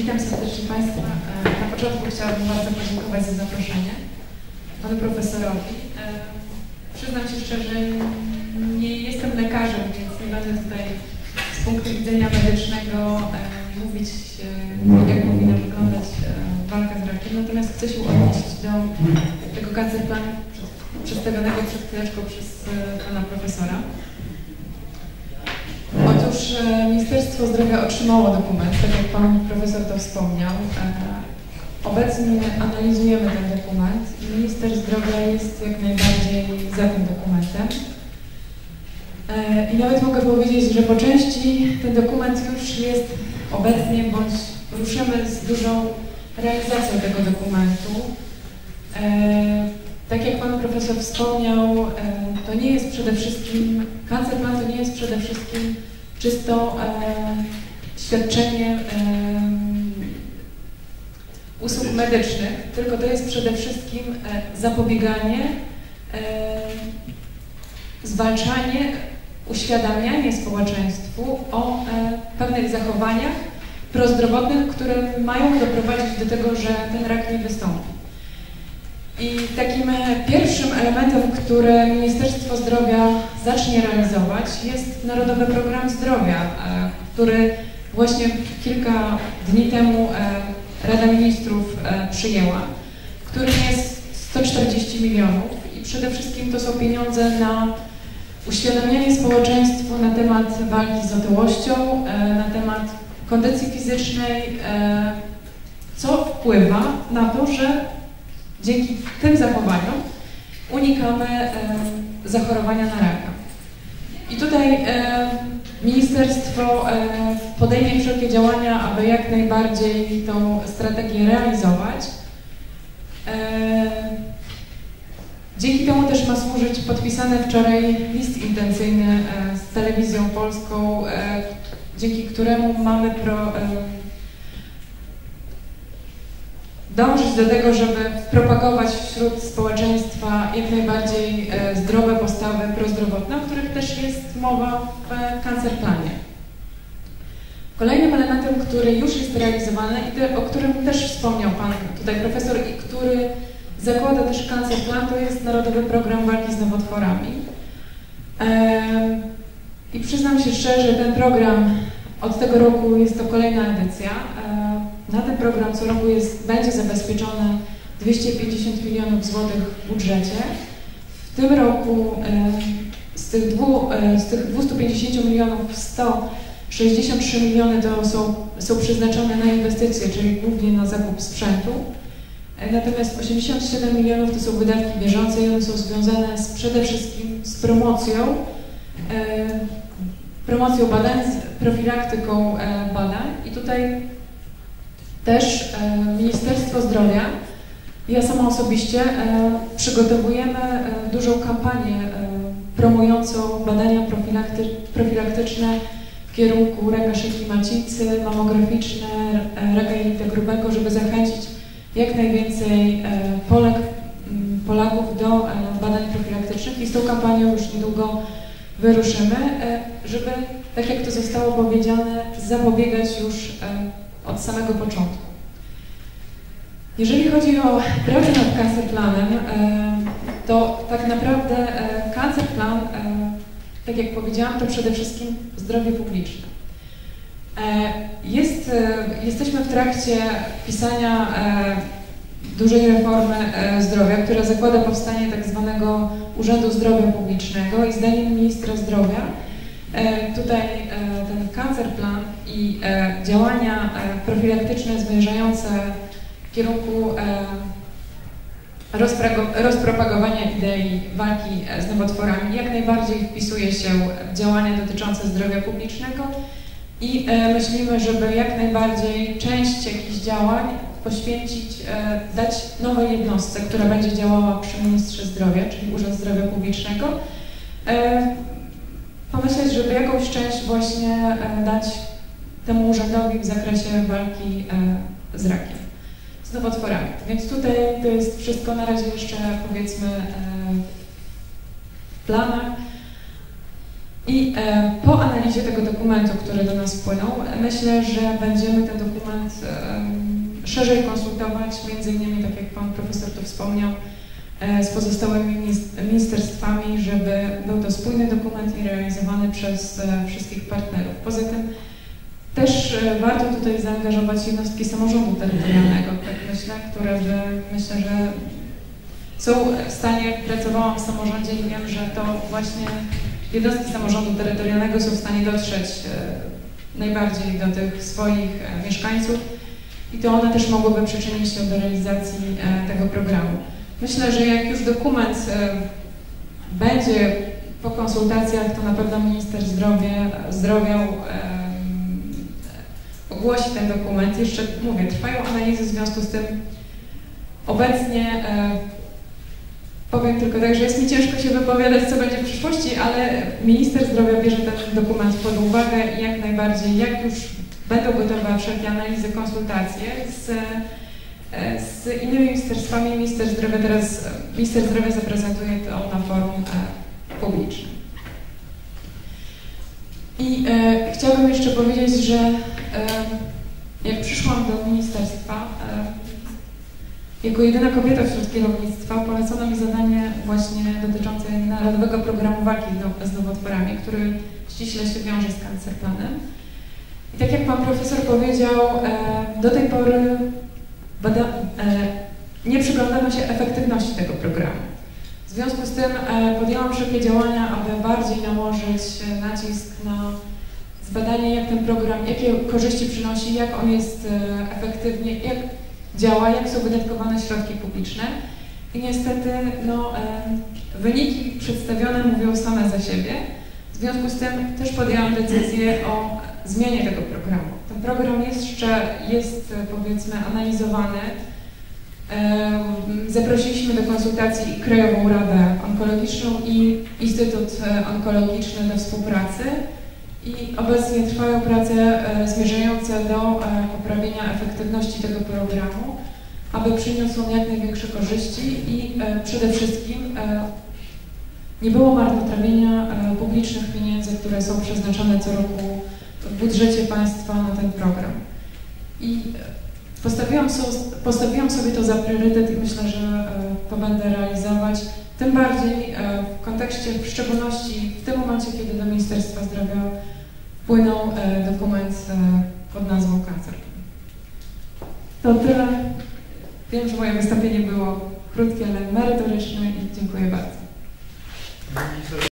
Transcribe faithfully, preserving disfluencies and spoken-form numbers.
Witam serdecznie Państwa. Na początku chciałabym bardzo podziękować za zaproszenie panu profesorowi. Przyznam się szczerze, nie jestem lekarzem, więc nie będę tutaj z punktu widzenia medycznego mówić, jak powinna wyglądać walka z rakiem, natomiast chcę się odnieść do tego cancerplanu przedstawionego przed chwileczką przez pana profesora. Otóż Ministerstwo Zdrowia otrzymało dokument, tak jak pan profesor to wspomniał. Obecnie analizujemy ten dokument i Minister Zdrowia jest jak najbardziej za tym dokumentem. I nawet mogę powiedzieć, że po części ten dokument już jest obecnie, bądź ruszymy z dużą realizacją tego dokumentu. Tak jak pan profesor wspomniał, to nie jest przede wszystkim, cancerplan to nie jest przede wszystkim czysto e, świadczenie e, usług medycznych, tylko to jest przede wszystkim e, zapobieganie, e, zwalczanie, uświadamianie społeczeństwu o e, pewnych zachowaniach prozdrowotnych, które mają doprowadzić do tego, że ten rak nie wystąpi. I takim pierwszym elementem, który Ministerstwo Zdrowia zacznie realizować, jest Narodowy Program Zdrowia, który właśnie kilka dni temu Rada Ministrów przyjęła, którym jest sto czterdzieści milionów i przede wszystkim to są pieniądze na uświadamianie społeczeństwu na temat walki z otyłością, na temat kondycji fizycznej, co wpływa na to, że dzięki tym zachowaniom unikamy e, zachorowania na raka. I tutaj e, ministerstwo e, podejmie wszelkie działania, aby jak najbardziej tą strategię realizować. E, dzięki temu też ma służyć podpisany wczoraj list intencyjny e, z Telewizją Polską, e, dzięki któremu mamy pro, e, dążyć do tego, żeby propagować wśród społeczeństwa jak najbardziej e, zdrowe postawy prozdrowotne, o których też jest mowa w cancerplanie. Kolejnym elementem, który już jest realizowany i te, o którym też wspomniał pan tutaj profesor i który zakłada też cancerplan, to jest Narodowy Program Walki z Nowotworami. E, I przyznam się szczerze, ten program od tego roku jest to kolejna edycja. E, Na ten program co roku jest, będzie zabezpieczone dwieście pięćdziesiąt milionów złotych w budżecie. W tym roku e, z, tych dwu, e, z tych dwustu pięćdziesięciu milionów sto sześćdziesiąt trzy miliony to są, są przeznaczone na inwestycje, czyli głównie na zakup sprzętu. E, natomiast osiemdziesiąt siedem milionów to są wydatki bieżące i one są związane z, przede wszystkim z promocją, e, promocją badań, z profilaktyką e, badań i tutaj też e, Ministerstwo Zdrowia, ja sama osobiście e, przygotowujemy e, dużą kampanię e, promującą badania profilakty, profilaktyczne w kierunku raka szyjki macicy, mamograficzne, e, raka jelita grubego, żeby zachęcić jak najwięcej e, Polek, m, Polaków do e, badań profilaktycznych i z tą kampanią już niedługo wyruszymy, e, żeby, tak jak to zostało powiedziane, zapobiegać już e, od samego początku. Jeżeli chodzi o pracę nad cancerplanem, to tak naprawdę cancerplan, tak jak powiedziałam, to przede wszystkim zdrowie publiczne. Jest, jesteśmy w trakcie pisania dużej reformy zdrowia, która zakłada powstanie tak zwanego Urzędu Zdrowia Publicznego i zdaniem ministra zdrowia tutaj ten cancerplan i działania profilaktyczne zmierzające w kierunku rozpropagowania idei walki z nowotworami jak najbardziej wpisuje się w działania dotyczące zdrowia publicznego i myślimy, żeby jak najbardziej część jakichś działań poświęcić, dać nowej jednostce, która będzie działała przy Ministrze Zdrowia, czyli Urząd Zdrowia Publicznego, pomyśleć, żeby jakąś część właśnie dać temu urzędowi w zakresie walki z rakiem, z nowotworami. Więc tutaj to jest wszystko na razie jeszcze, powiedzmy, w planach. I e, po analizie tego dokumentu, który do nas wpłynął, myślę, że będziemy ten dokument e, szerzej konsultować, między innymi, tak jak Pan Profesor tu wspomniał, e, z pozostałymi ministerstwami, żeby był to spójny dokument i realizowany przez e, wszystkich partnerów. Poza tym też e, warto tutaj zaangażować jednostki samorządu terytorialnego, tak myślę, które by, myślę, że są w stanie, pracowałam w samorządzie i wiem, że to właśnie jednostki samorządu terytorialnego są w stanie dotrzeć e, najbardziej do tych swoich e, mieszkańców i to one też mogłyby przyczynić się do realizacji e, tego programu. Myślę, że jak już dokument e, będzie po konsultacjach, to na pewno minister zdrowia, zdrowia e, ogłosi ten dokument. Jeszcze mówię, trwają analizy, w związku z tym obecnie e, powiem tylko tak, że jest mi ciężko się wypowiadać, co będzie w przyszłości, ale minister zdrowia bierze ten dokument pod uwagę i jak najbardziej, jak już będą gotowe wszelkie analizy, konsultacje z, z innymi ministerstwami, minister zdrowia teraz, minister zdrowia zaprezentuje to na forum e, publicznym. I e, chciałabym jeszcze powiedzieć, że e, jak przyszłam do ministerstwa, e, jako jedyna kobieta wśród kierownictwa polecono mi zadanie właśnie dotyczące Narodowego Programu Walki z Nowotworami, który ściśle się wiąże z Cancerplanem. I tak jak Pan Profesor powiedział, do tej pory bada, nie przyglądano się efektywności tego programu. W związku z tym podjęłam wszelkie działania, aby bardziej nałożyć nacisk na zbadanie, jak ten program, jakie korzyści przynosi, jak on jest efektywnie, jak działa, jak są wydatkowane środki publiczne i niestety no, e, wyniki przedstawione mówią same za siebie. W związku z tym też podjęłam decyzję o zmianie tego programu. Ten program jeszcze jest, powiedzmy, analizowany. E, zaprosiliśmy do konsultacji i Krajową Radę Onkologiczną i Instytut Onkologiczny do współpracy. I obecnie trwają prace e, zmierzające do e, poprawienia efektywności tego programu, aby przyniósł on jak największe korzyści i e, przede wszystkim e, nie było marnotrawienia e, publicznych pieniędzy, które są przeznaczone co roku w budżecie państwa na ten program. I postawiłam, so, postawiłam sobie to za priorytet i myślę, że e, to będę realizować. Tym bardziej e, w kontekście, w szczególności w tym momencie, kiedy do Ministerstwa Zdrowia wpłynął e, dokument e, pod nazwą Cancerplan. To tyle. Wiem, że moje wystąpienie było krótkie, ale merytoryczne i dziękuję bardzo.